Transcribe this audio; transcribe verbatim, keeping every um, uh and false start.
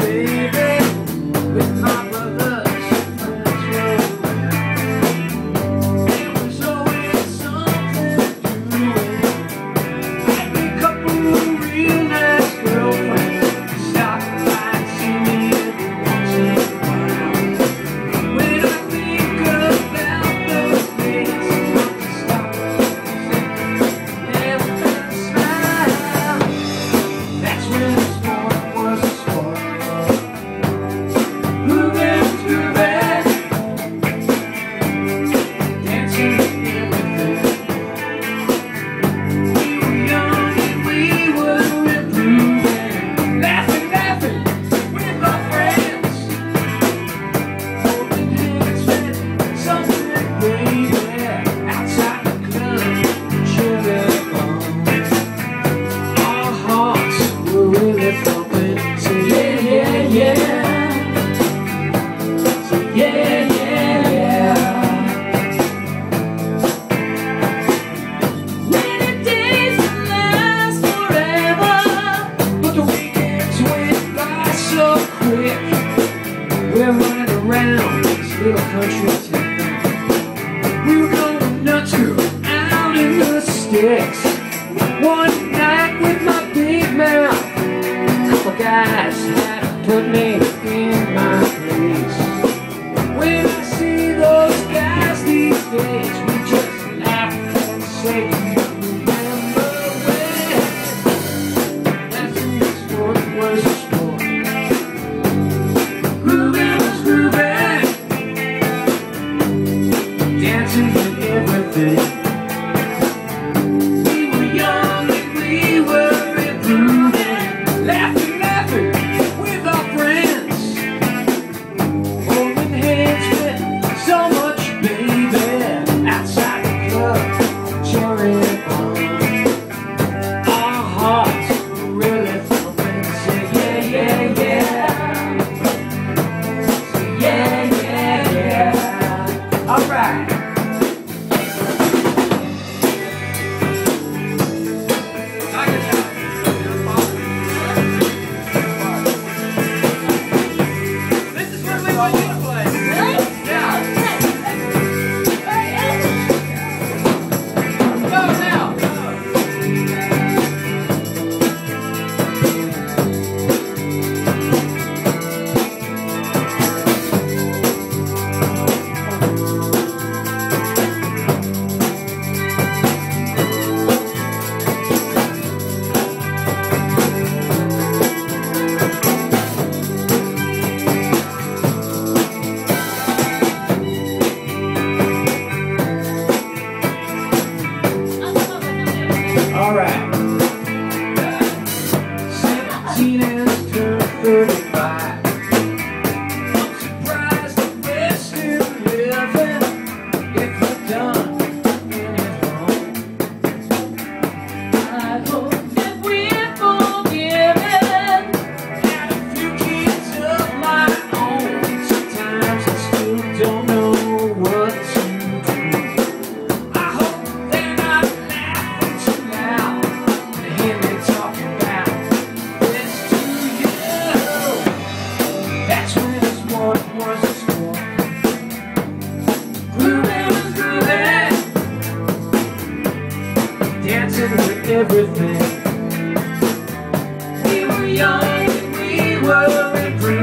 baby, with my brothers and friends rolling. There was always something doing. Had a couple of real nice girlfriends. Stop by and see me every once in a while. When I think about those days, I want to stop and think, laugh and smile. That's when the sport was a sport. Moving through bed, dancing with everything. We were young and we were improving, laughing, laughing with our friends, holding hands, spending something, baby, outside the club, cheering on. Our hearts were really thumping. So yeah, yeah, yeah. So yeah, yeah, yeah. Many days can last forever, but the weekends went by so quick. We're running around this little country town. We were going nuts, girl, out in the sticks. One night with my big mouth, couple guys had to put me in my place. When I see those guys these days, we just laugh and say, remember when? That's when the sport was a sport. Grooving was grooving, dancing with everything. We were young and we were improving, laughing, laughing with our friends, holding hands with so much, baby, outside the club, cheering on. Our hearts were really thumping. Say yeah, yeah, yeah. Say yeah, yeah, yeah. All right. This is where we want you to play. Really? Yeah. Go now. All right. seventeen has turned thirty-five. I'm surprised that we're still living. If we've done any wrong, I hope that we're forgiven. Had a few kids of my own. Sometimes I still don't know what to do. I hope they're not laughing too loud to hear me talking about this to you. That's when the sport was a sport. Grooving was grooving, dancing with everything. We were young and we were improving.